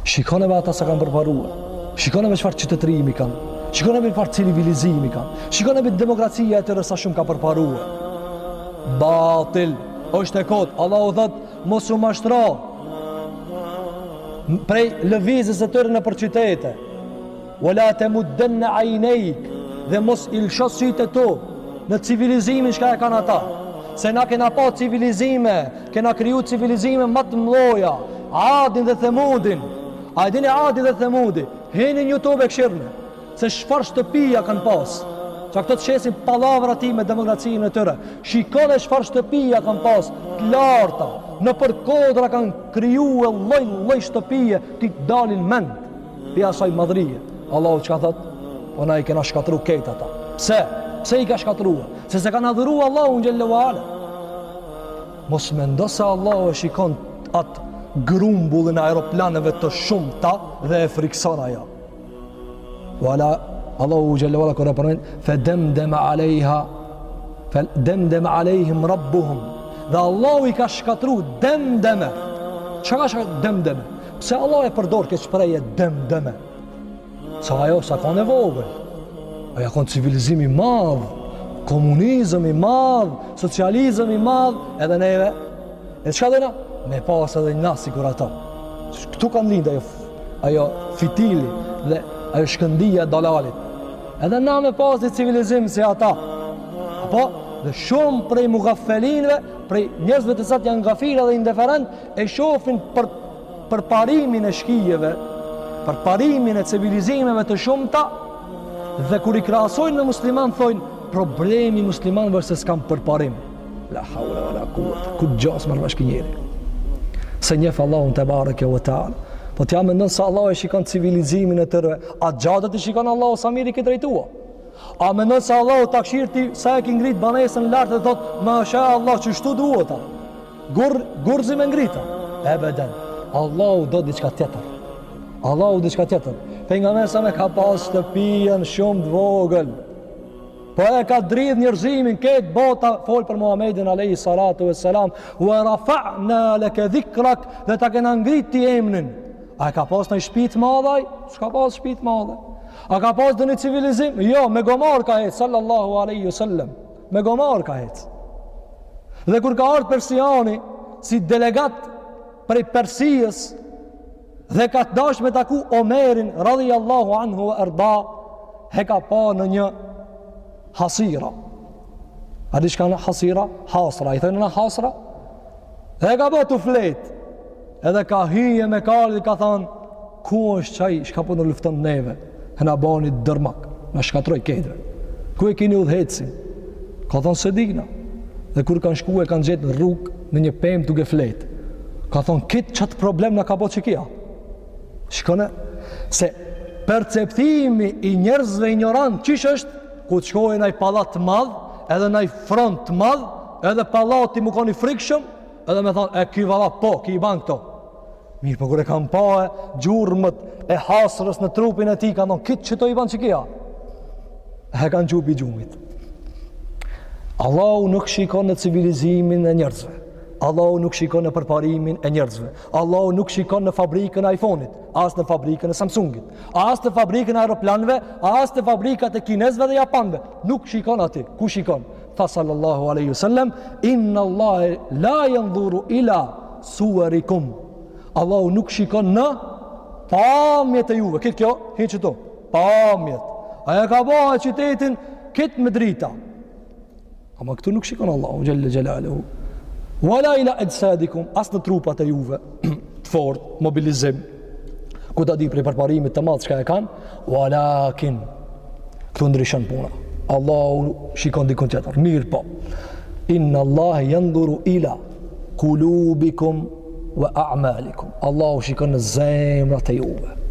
Shikone me ata sa kanë përparuar. Shikone me çfarë qytetërimi kanë. Shikone me çfarë civilizimi kanë. Shikone me demokracia e tyre sa shumë ka përparuar. Batil është e kot. Allahu thot mos u mashtro prej lëvizjes së tyre në për qytete. Wala tamuddanna aynayk, dhe mos i lësho sytë tu në civilizimin që e kanë ata. Se na kena pa civilizime, kena kriju civilizime më të mëdha, Adin dhe Themudin. A e dini Adi dhe Themudi? Heni në YouTube e këshirni se çfarë shtëpia kanë pas. Sa këto të shesin pallavra ti me demokracinë e tyre. Shikone çfarë shtëpia kanë pas, të larta. Në përkodra kanë krijuar lloj shtëpie ti dalin mend. Pi asaj madhrie. Allahu çka thot? Ona i kena shkatru këtë ata. Pse? Pse i ka shkatruar? Se kanë adhuruar Allahun xhallahu ala. Mos mendo se Allahu e shikon atë grumbullin e aeroplaneve të shumta dhe e frikson ajo. Wala Allahu xhallahu ala kur përmend fadamdama alaiha fadamdama alaihim rabbuhum. Dhe Allahu i ka shkatruar demdeme. Çka ka demdeme? Pse Allahu e përdor këtë shprehje demdeme? Sa ajo sa ka nevojë. Aja ka civilizimi i madh, komunizëm i madh, socializëm i madh, edhe neve. E çka dona? Me pas edhe një nas sikur ata. Këtu kanë lindë ajo fitili dhe ajo shkëndia dalalit. Edhe na me pas një civilizim si ata. Apo dhe shumë prej mugaffelinëve, prej njerëzve të cilat janë gafila dhe indiferent, e shohin për parimin e shkijeve, për parimin e civilizimeve të shumta, dhe kur i krahasojnë me musliman thojnë problemi muslimanëve se s'kan përparim. La hawla wala quwwata. Ku gjas më bashkë njëri. Se njeh Allahun te bareke ve taala. Po t'ja mendon se Allah e shikon civilizimin e tyre, a gjatë i shikon Allahu sa mirë i ke drejtuar? A mendon se Allahu ta kshirti sa e ke ngrit banesën lart dhe thot masha Allah çështu duhet ta. Gurzi me ngrita. Ebeden. Allahu do diçka tjetër. Allahu diçka tjetër. Pejgamberi sa me ka pas shtëpinë shumë të vogël. Po e ka dridh njerëzimin këtë bota fol për Muhamedit alayhi salatu wassalam wa rafa'na laka dhikrak, dhe ta kena ngrit ti emrin. A ka pas në shtëpi të madhe? S'ka pas shtëpi të madhe. A ka pas në civilizim? Jo, me gomar ka ec sallallahu alaihi wasallam. Me gomar ka ec. Dhe kur ka ardhur Persiani si delegat prej Persisë dhe ka të dash me taku Omerin radhiyallahu anhu wa arda, he ka pa në një hasira. A di shka në hasira? Hasra. I thënë në hasra? Dhe ka bë të flet. Edhe ka hyje me kalli dhe ka thonë, ku është qaj shka po në lufton neve? E na bani dërmak. Në shkatroj kedre. Ku e kini udhecin? Ka thonë se digna. Dhe kur kanë shku e kanë gjetë në rrugë në një pemë duke flet. Ka thonë, kitë qatë problem në ka po që kia? Shkone, se perceptimi i njerëzve ignorant qish është ku të shkojë në i palat të madh, edhe në i front të madh, edhe palati mu koni frikshëm, edhe me thonë, e ky valla po, ki i ban këto. Mirë, për kër e kam pa e gjurëmët e hasrës në trupin e ti, ka thonë, kitë që to i ban që kia? E kanë gjubi gjumit. Allahu nuk shikon në civilizimin e njerëzve. Allahu nuk shikon në përparimin e njerëzve. Allahu nuk shikon në fabrikën e iPhone-it, as në fabrikën e Samsungit, as në fabrikën e aeroplanëve, as në fabrikat e kinezëve dhe japanëve. Nuk shikon aty. Ku shikon? Tha sallallahu alaihi wasallam, inna Allahe la yanzuru ila suwarikum. Allahu nuk shikon në pamjet e juve. Këtë kjo, hinë qëto, pamjet. Aja ka bëha qytetin këtë me drita. Ama këtu nuk shikon Allahu gjelle gjelaluhu. Wala ila ajsadikum, as në trupat e juve të fort, mobilizim, ku ta di prej përparimit të madh çka e kanë, walakin këtu ndryshon puna. Allahu shikon dikun tjetër. Mirë po. Inna Allah yanzuru ila qulubikum wa a'malikum. Allahu shikon në zemrat e juve.